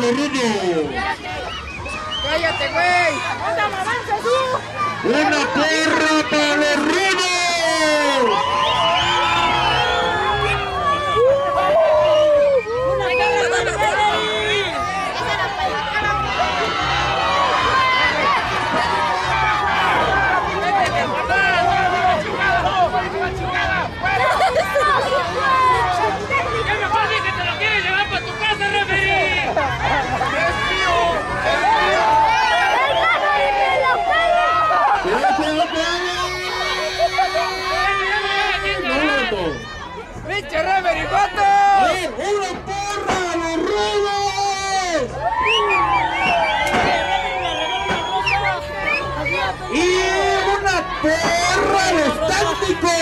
los rudos. ¡Cállate, güey! ¡Una porra para los rudos! ¡Pinche referee, vato! ¡Una porra a los rudos! ¡Y una porra a los tácticos!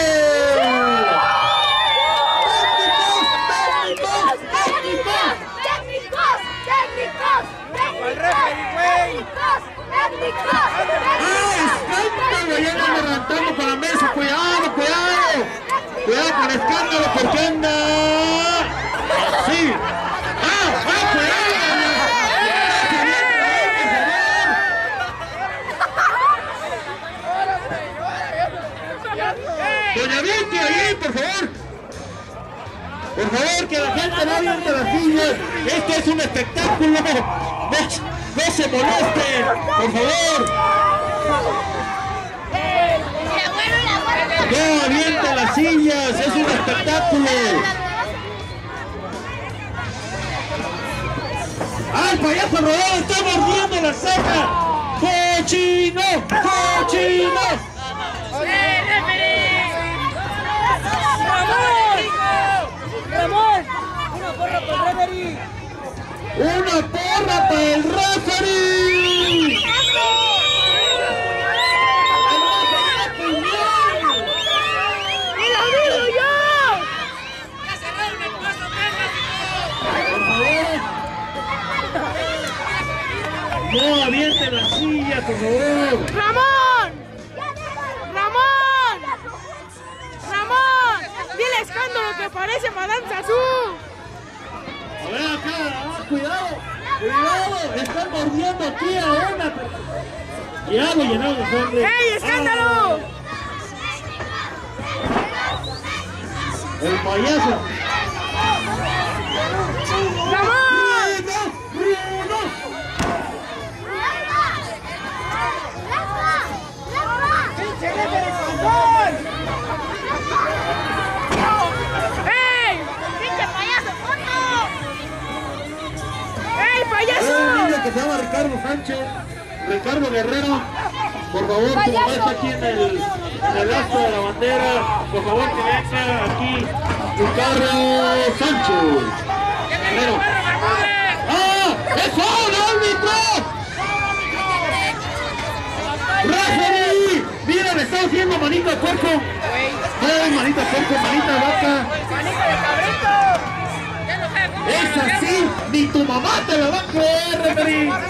¡Escándalo! Ya anda levantando con la mesa. ¡Cuidado, cuidado! ¡Cuidado con el escándalo porque anda! ¡Sí! ¡Cuidado! ¡Doña Vicky, ahí, por favor! Por favor, que la gente no aviente las sillas. Esto es un espectáculo. No se molesten, por favor. No avienten las sillas, es un espectáculo. ¡Ah, el payaso rodado está mordiendo la ceja! ¡Cochino! ¡Cochino! ¡Ramón! ¡Una porra para el referee! ¡Una porra para el referee! ¡No avienten las sillas, por favor! ¡Ramón! ¡Ramón! ¡Ramón! ¡Dile escándalo que parece Madame Sassou! A ver acá, cuidado, cuidado, están mordiendo aquí a una. Ya lo llenaron de sangre. ¡Ey, escándalo! El payaso. ¡Ramón! ¡Ey! ¡Pinche payaso, foto! ¡Ey, payaso! Un niño que se llama Ricardo Sánchez, Ricardo Guerrero, por favor, tu mamá está aquí en el astro de la bandera, por favor que venga aquí Ricardo Sánchez. Guerrero. ¡Ah! ¡Es un árbitro! ¡Referee! ¡Mira, le está haciendo manita de puerco! ¡No, manita de puerco, manita de vaca! ¡Manita de cabrito! ¡Es así! ¡Ni tu mamá te la va a creer, referee! ¡Una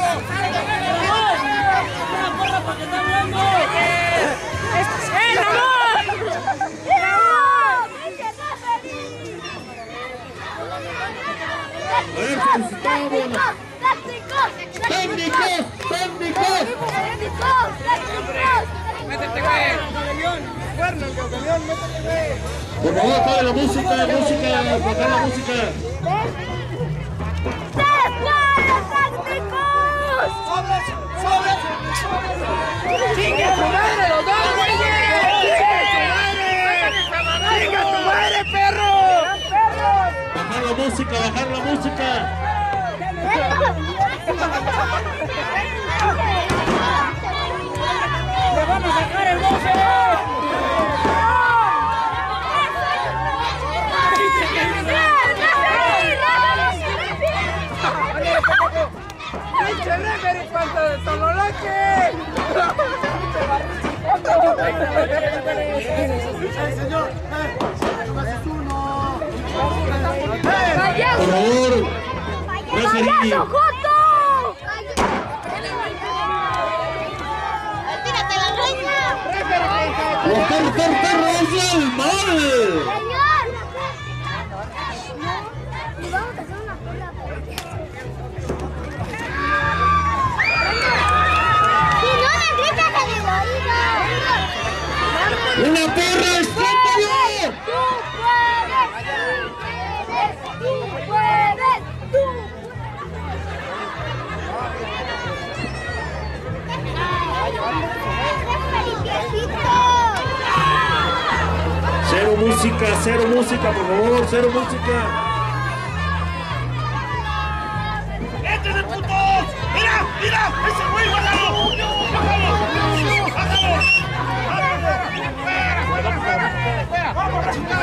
porra para que está hablando! ¡Ey, Ramón! A ver, felicitamos. ¡Técnicos! ¡Técnicos! ¡Métete, güey! ¡Cuerno, el camión! ¡Métete, güey! Por favor, apague la música, bajar la música. ¡Chinga tu madre, los dos, güey! ¡Chinga tu madre, perro! Bajar la música, bajar la música. ¡Le van a sacar el bofe! ¡Pinche referee, falta de tonolache! ¡Señor! Por favor, referee. ¡Tírate la reina! ¡Los perros del mal! ¡Señor! Vamos a hacer una porra. ¡Una porra! ¡Escándalo! ¡Tú puedes! Cero música, por favor, cero música. ¡Éntrale, putos! ¡Mira! ¡Mira! ¡Ese güey, bájalo! ¡Bájalo! ¡Bájalo! ¡Fuera! ¡Vamos a chingar!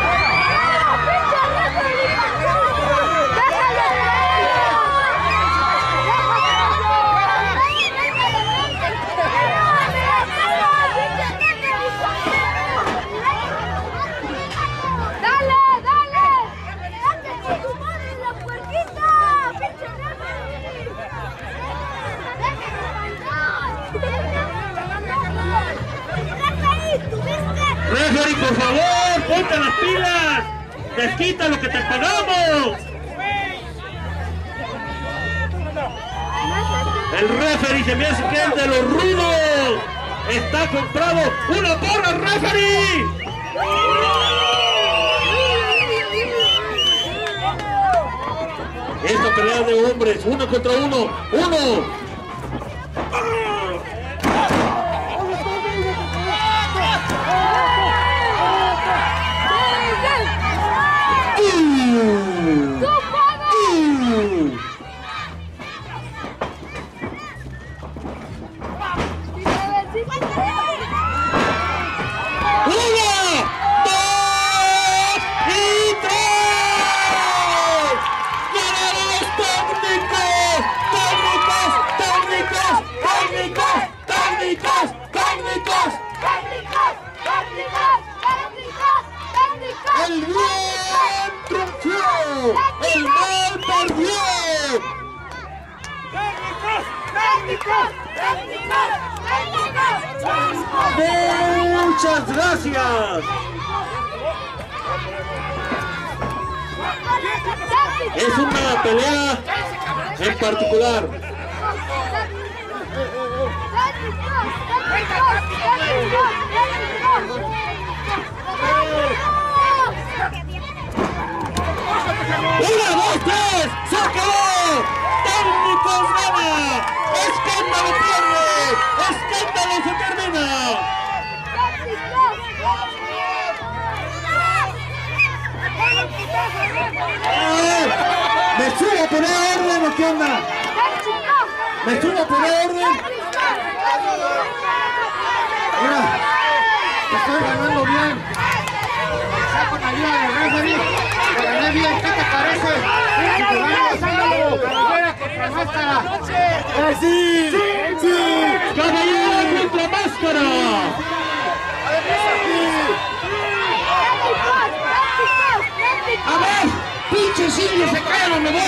Referee, por favor, ponte las pilas. Desquita lo que te pagamos. El referee se me hace que es de los rudos. Está comprado. ¡Una porra, referee! Esta pelea de hombres, uno contra uno. ¡Uno! ¡El bien triunfó! ¡El mal perdió! ¡Muchas gracias! Es una pelea en particular. ¡Una, dos, tres! ¡Se acabó! ¡Técnicos gana! ¡Escándalo pierde! ¡Escándalo se termina! ¿Me subo a poner orden o qué onda? ¿Me subo a poner orden? Mira, te estoy ganando bien. Con ayuda del referee, te gané bien, ¿qué te parece? Si te ganamos algo, fuera contra máscara. ¡Sí! ¡Sí! ¡Caballero contra máscara! ¡A ver! ¡Pinche Silvio, se cae o me voy!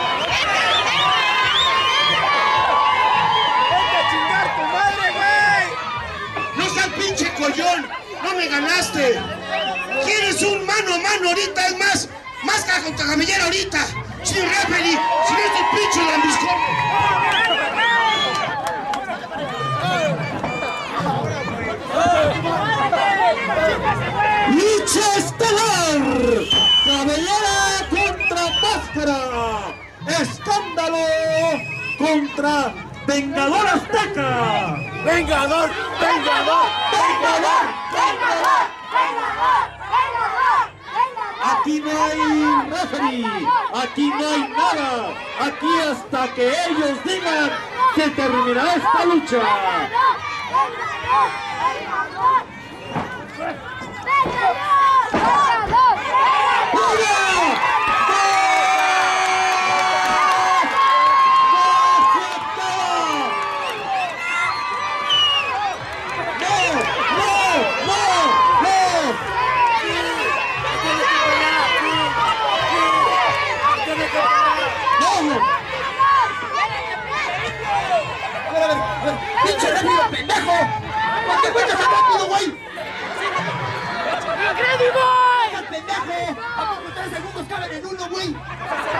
¡Vete a chingar tu madre, güey! ¡No seas pinche collón! ¡No me ganaste! ¿Quieres un mano a mano ahorita? Es más, máscara contra Camellera ahorita. Sin referee, sin estos pinches lambiscones. ¡Lucha estelar! ¡Cabellera contra máscara! ¡Escándalo contra Vengador Azteca! ¡Vengador! ¡Vengador! ¡Vengador! ¡Vengador! Aquí no hay referee, aquí no hay nada, aquí hasta que ellos digan se terminará esta lucha. ¡Pinche rápido, pendejo! ¿Por qué fuiste tan rápido, güey? ¡Incredible! ¡Pendejo! ¿A poco 3 segundos caben en uno, güey?